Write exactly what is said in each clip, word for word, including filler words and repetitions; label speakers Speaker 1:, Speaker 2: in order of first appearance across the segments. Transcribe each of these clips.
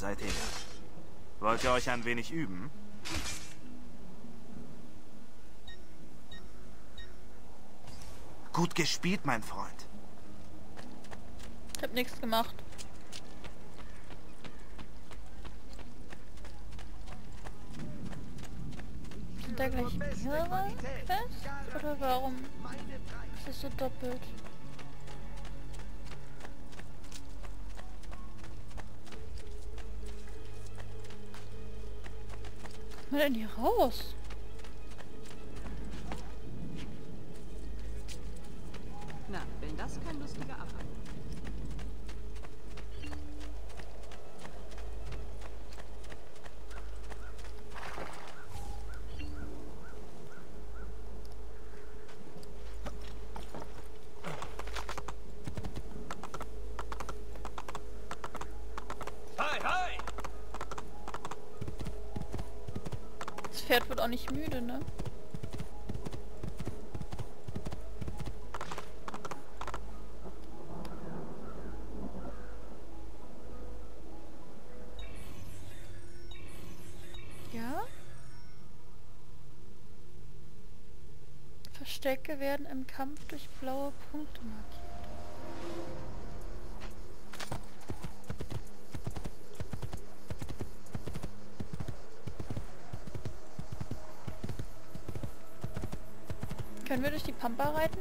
Speaker 1: seid her. Wollt ihr euch ein wenig üben? Gut gespielt, mein Freund.
Speaker 2: Ich hab nichts gemacht. Sind da gleich mehrere Quests? Oder warum ist das so doppelt? Kommt man denn hier raus?
Speaker 3: Na, wenn das kein lustiger Abhang.
Speaker 1: Hi, hi!
Speaker 2: Das Pferd wird auch nicht müde, ne? Ja? Verstecke werden im Kampf durch blaue Punkte markiert. Können wir durch die Pampa reiten?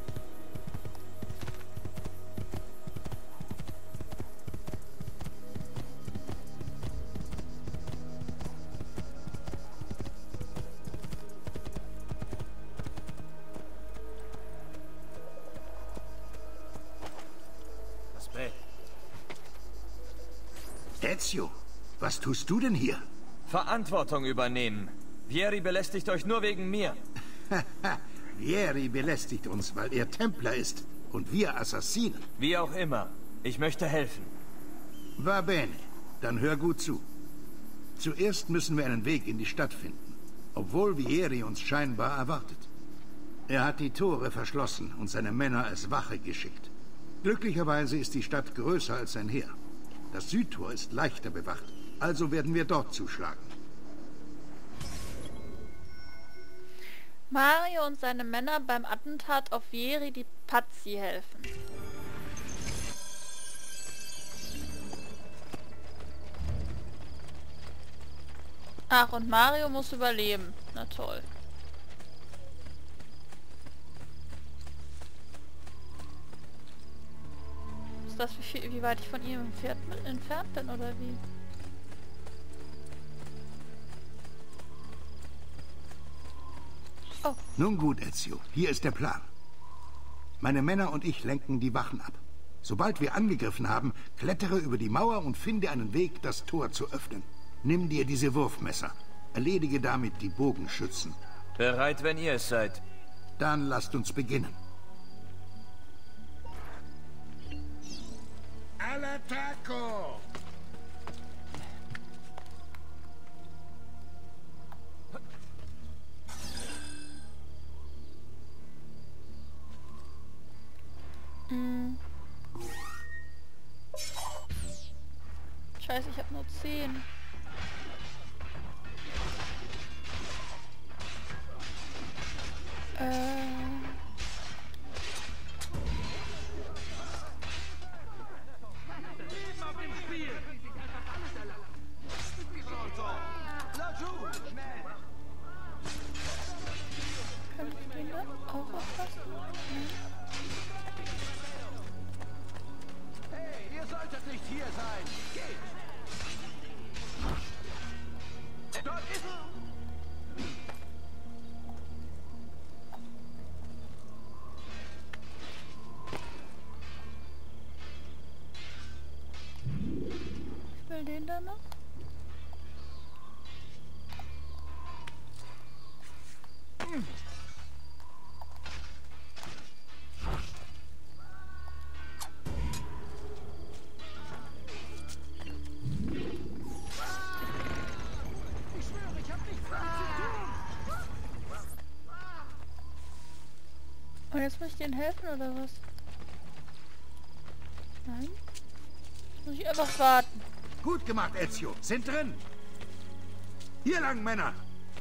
Speaker 4: Ezio, was tust du denn hier?
Speaker 5: Verantwortung übernehmen. Vieri belästigt euch nur wegen mir.
Speaker 4: Vieri belästigt uns, weil er Templer ist und wir Assassinen.
Speaker 5: Wie auch immer. Ich möchte helfen.
Speaker 4: Va bene. Dann hör gut zu. Zuerst müssen wir einen Weg in die Stadt finden, obwohl Vieri uns scheinbar erwartet. Er hat die Tore verschlossen und seine Männer als Wache geschickt. Glücklicherweise ist die Stadt größer als sein Heer. Das Südtor ist leichter bewacht, also werden wir dort zuschlagen.
Speaker 2: Mario und seine Männer beim Attentat auf Vieri di Pazzi helfen. Ach, und Mario muss überleben. Na toll. Ist das, wie, viel, wie weit ich von ihm entfernt bin, entfernt bin, oder wie? Oh.
Speaker 4: Nun gut, Ezio, hier ist der Plan. Meine Männer und ich lenken die Wachen ab. Sobald wir angegriffen haben, klettere über die Mauer und finde einen Weg, das Tor zu öffnen. Nimm dir diese Wurfmesser. Erledige damit die Bogenschützen.
Speaker 5: Bereit, wenn ihr es seid.
Speaker 4: Dann lasst uns beginnen. All'attacco!
Speaker 2: Hm. Scheiße, ich habe nur zehn. Äh. Kann ich den da auch aufpassen? Hm.
Speaker 6: Hey, ihr solltet nicht hier sein. Geht! Dort ist er!
Speaker 2: Ich will den da noch. Hm. Und jetzt muss ich denen helfen, oder was? Nein? Jetzt muss ich einfach warten.
Speaker 4: Gut gemacht, Ezio. Sind drin. Hier lang, Männer.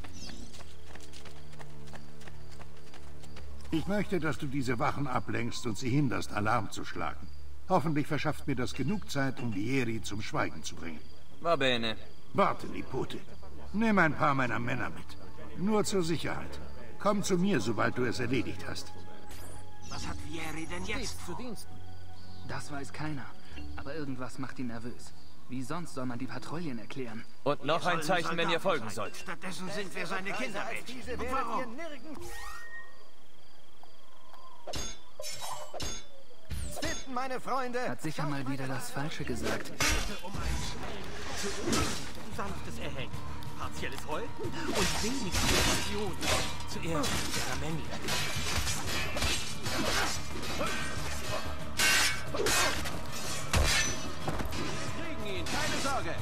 Speaker 4: Ich möchte, dass du diese Wachen ablenkst und sie hinderst, Alarm zu schlagen. Hoffentlich verschafft mir das genug Zeit, um Vieri zum Schweigen zu bringen.
Speaker 5: Va bene.
Speaker 4: Warte, Nipote. Nimm ein paar meiner Männer mit. Nur zur Sicherheit. Komm zu mir, sobald du es erledigt hast.
Speaker 1: Was hat Vieri denn jetzt
Speaker 7: Zu Diensten. Das weiß keiner. Aber irgendwas macht ihn nervös. Wie sonst soll man die Patrouillen erklären?
Speaker 5: Und noch ein Zeichen, wenn ihr folgen sollt.
Speaker 1: Stattdessen sind wir seine Kindermädchen. Und warum?
Speaker 6: Finden, meine Freunde!
Speaker 7: Hat sicher mal wieder das Falsche gesagt.
Speaker 8: Sanftes Erhängen, partielles Häuten und wenig Irritation. Zuerst Garamendi.
Speaker 6: Wir kriegen ihn, keine Sorge!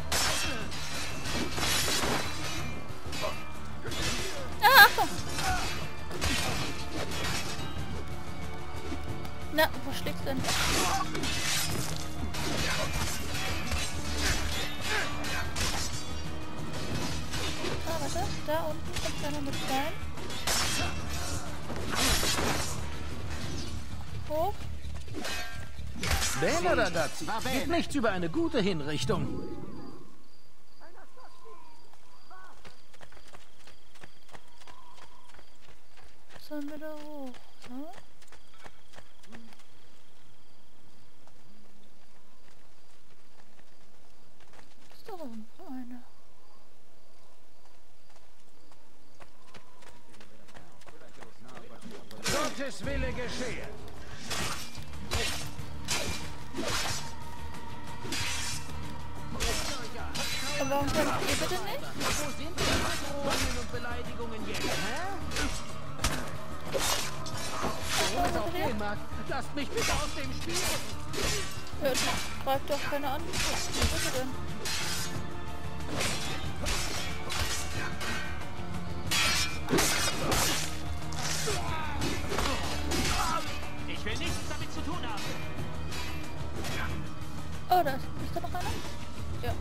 Speaker 2: Ah, Achtung! Na, wo schlägst du denn? Ah, warte, da unten kommt einer mit rein. Hoch.
Speaker 9: Bene, ragazzi. Geht nichts über eine gute Hinrichtung.
Speaker 2: Sollen wir da hoch? Hm? Ist da unten einer?
Speaker 6: Gottes Wille geschehe!
Speaker 2: Und warum kommt ihr bitte nicht?
Speaker 9: Wo sind die Bedrohungen und Beleidigungen jetzt, hä?
Speaker 2: Was
Speaker 9: Mark, lasst mich bitte aus dem Spiel!
Speaker 2: Ja, greift doch keine an. Was ist er denn?
Speaker 8: Ich will nichts damit zu tun haben.
Speaker 2: Oh, da ist, ist da noch einer? Ja.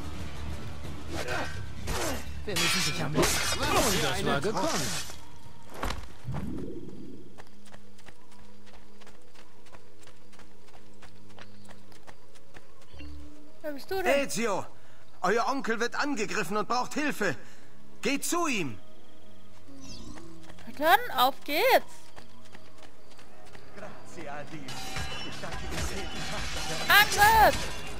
Speaker 9: Wir müssen sich am besten. Und das war gekommen.
Speaker 2: Wer bist du denn?
Speaker 6: Ezio! Euer Onkel wird angegriffen und braucht Hilfe! Geht zu ihm!
Speaker 2: Na dann, auf geht's! Angriff!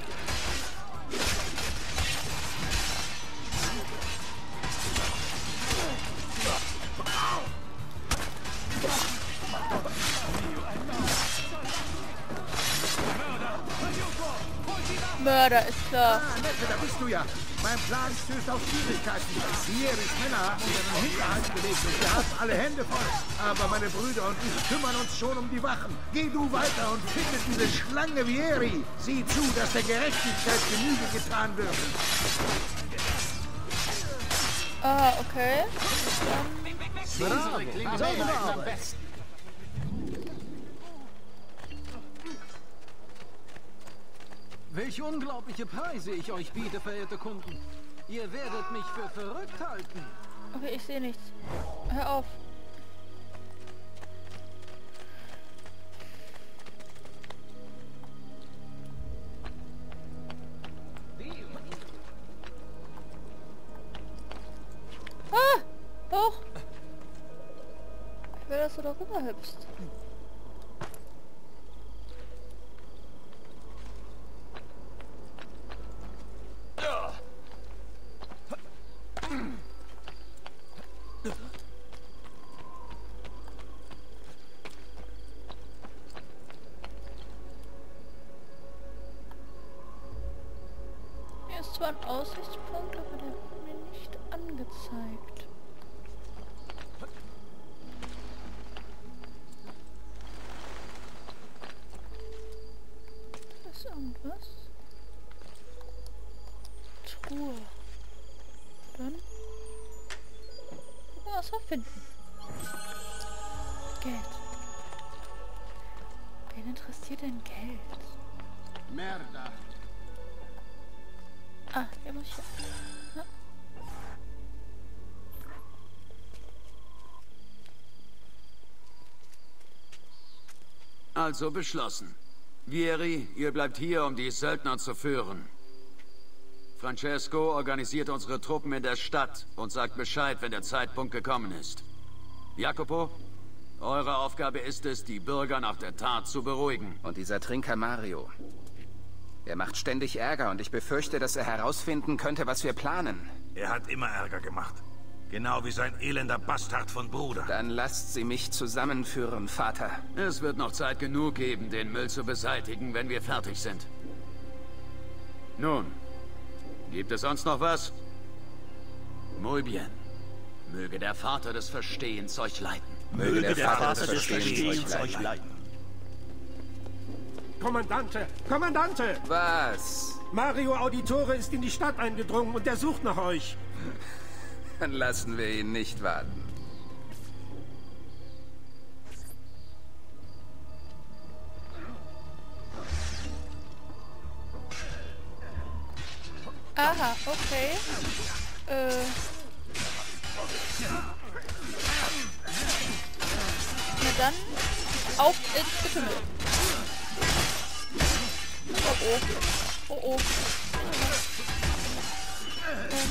Speaker 2: Mörder, ist klar.
Speaker 4: Ah, Neffe, da bist du ja. Mein Plan stößt auf Schwierigkeiten. Vieris Männer haben uns einen Hinterhalt gelegt und wir haben alle Hände voll. Aber meine Brüder und ich kümmern uns schon um die Wachen. Geh du weiter und finde diese Schlange Vieri. Sieh zu, dass der Gerechtigkeit Genüge getan wird.
Speaker 2: Ah, okay.
Speaker 9: Bravo, sauber am besten.
Speaker 7: Welche unglaubliche Preise ich euch biete, verehrte Kunden. Ihr werdet mich für verrückt halten.
Speaker 2: Okay, ich sehe nichts. Hör auf. Ah! Hoch! Ich will, dass du da rüber hüpfst. Hier ist zwar ein Aussichtspunkt, aber der wird mir nicht angezeigt. Da ist irgendwas. Truhe. Dann gucken wir, was wir finden. Geld. Wen interessiert denn Geld?
Speaker 4: Merda.
Speaker 2: Ah, der muss ich... Ja.
Speaker 10: Also beschlossen. Vieri, ihr bleibt hier, um die Söldner zu führen. Francesco organisiert unsere Truppen in der Stadt und sagt Bescheid, wenn der Zeitpunkt gekommen ist. Jacopo, eure Aufgabe ist es, die Bürger nach der Tat zu beruhigen.
Speaker 11: Und dieser Trinker Mario. Er macht ständig Ärger und ich befürchte, dass er herausfinden könnte, was wir planen.
Speaker 12: Er hat immer Ärger gemacht. Genau wie sein elender Bastard von Bruder.
Speaker 11: Dann lasst sie mich zusammenführen, Vater.
Speaker 10: Es wird noch Zeit genug geben, den Müll zu beseitigen, wenn wir fertig sind. Nun, gibt es sonst noch was? Muy bien. Möge der Vater des Verstehens euch leiten.
Speaker 11: Möge der Vater des Verstehens euch leiten.
Speaker 13: Kommandante! Kommandante!
Speaker 11: Was?
Speaker 13: Mario Auditore ist in die Stadt eingedrungen und er sucht nach euch.
Speaker 11: Dann lassen wir ihn nicht warten.
Speaker 2: Aha, okay. Äh. Na dann, auf ins Getümmel. Oh oh. Oh oh. Ähm.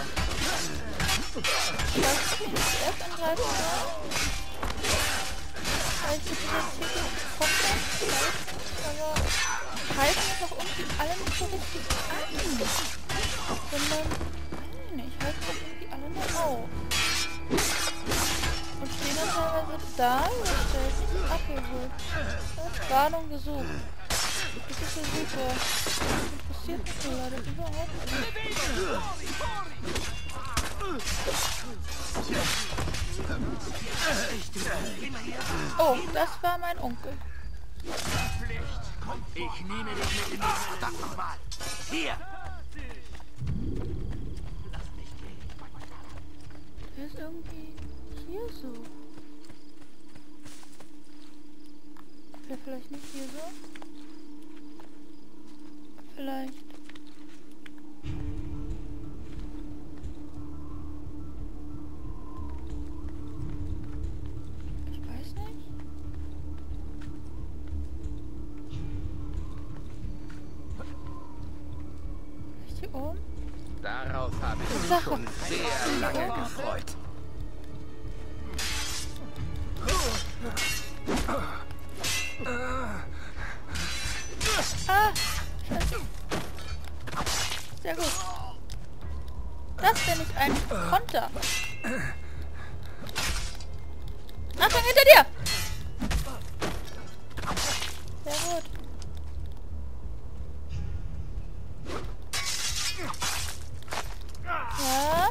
Speaker 2: Ich weiß nicht, wie ich zuerst angreifen soll. Weil ich bitte jetzt hier gekommen bin. Aber halten wir doch irgendwie alle nicht so richtig an. Sondern, weiß ich nicht, halten doch irgendwie alle nur auf. Und stehen dann teilweise da, überstellt, nicht abgeholt. Das ist Warnung gesucht. Das ist ja super. Das interessiert mich so leider überhaupt nicht. Oh, das war mein Onkel.
Speaker 1: Ich nehme dich mit in die Verdammt nochmal. Hier! Lass mich gehen.
Speaker 2: Der ist irgendwie hier so. Wäre vielleicht nicht hier so? Vielleicht. Ich weiß nicht. Vielleicht hier oben?
Speaker 11: Darauf habe ich mich schon sehr lange gefreut.
Speaker 2: Ah! Scheiße. Sehr gut. Das wäre nicht ein Konter. Achtung, hinter dir! Sehr gut. Ja.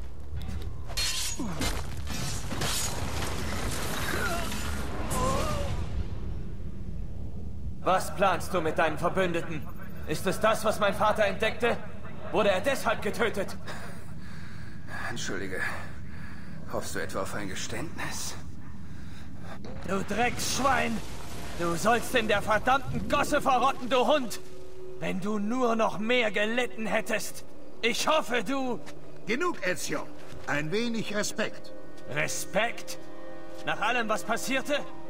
Speaker 5: Was planst du mit deinen Verbündeten? Ist es das, was mein Vater entdeckte? Wurde er deshalb getötet?
Speaker 11: Entschuldige. Hoffst du etwa auf ein Geständnis?
Speaker 5: Du Drecksschwein! Du sollst in der verdammten Gosse verrotten, du Hund! Wenn du nur noch mehr gelitten hättest! Ich hoffe, du...
Speaker 4: Genug, Ezio. Ein wenig Respekt.
Speaker 5: Respekt? Nach allem, was passierte?